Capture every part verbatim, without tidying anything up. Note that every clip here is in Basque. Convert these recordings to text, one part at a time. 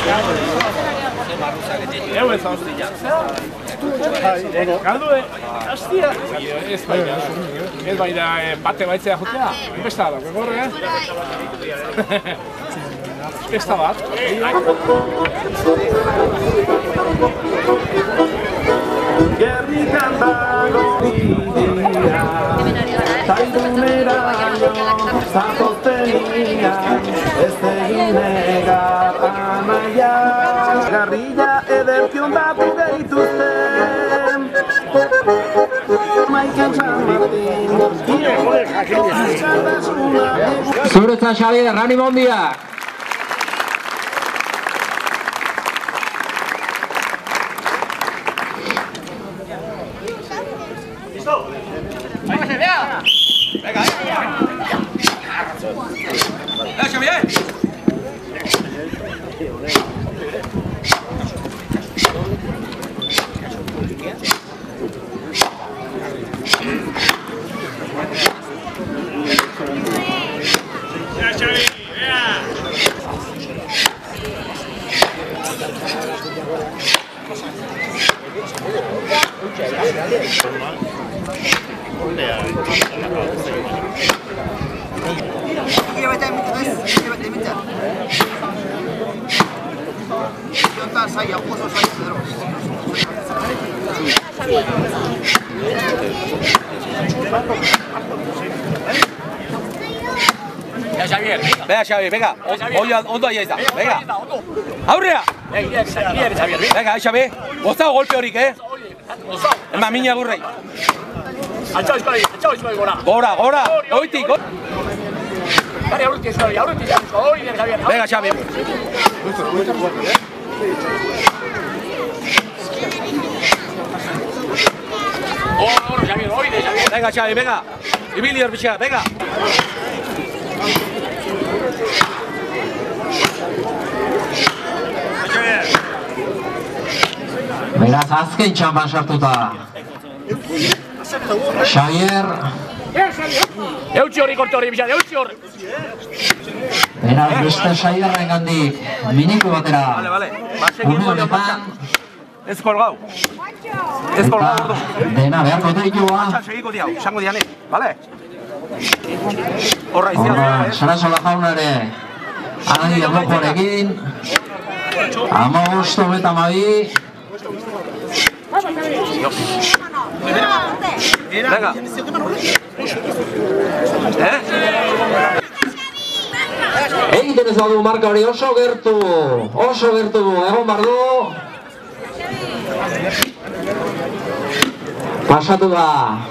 Ego ez hostia. Galdu, hostia. Ez baina, ez baina bate baitzea jotea. Besta da, gorre, eh? Besta bat. Gernikan dago bidea, zaiduneraino zatoztenian, ez egin negar amaia. Garrilla ederkion batu deituzten, Maiken San Martin, Zuretzat Xabier, animo handiak! Venga, venga. ¡Déjame bien! Venga, Xavi, venga. Ondo ahí está. Venga. Aurrea. Venga, Xavi. Gozao golpe horik, eh? Ema, mina gurrei. Gora, gora. Oitik. Venga, Xavi. Venga, Xavi, venga. Ibili horbitzea, venga. Beraz, azken txampan sartuta. Xabier. Eutxi hori korte hori, bizat, eutxi hori. Beraz, beste Xabierren gandik, miniku batera. Vale, vale. Une honetan. Ez kolgau. Ez kolgau, ordu. Dena, beharko teikua. Matxan segiko diau, esango dianek, vale? Horra izan. Horra, Sarasola jaunare. Anagi erloporekin. Amabost, hogeta amabi. Venga. Eh? Egiten ez badu marka hori oso gertu. Oso gertu, egon bardu. Pasatu da.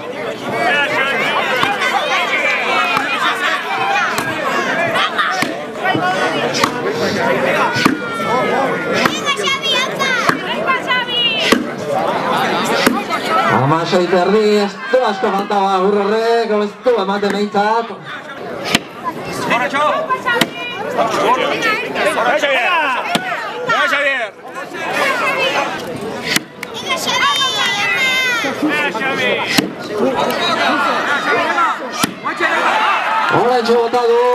Amasei terdi, ez du asko faltaba urrorrek, ez du ematen behintzat. Gora, txo! Gora, Xavier! Gora, Xavier! Hora etxe bota du.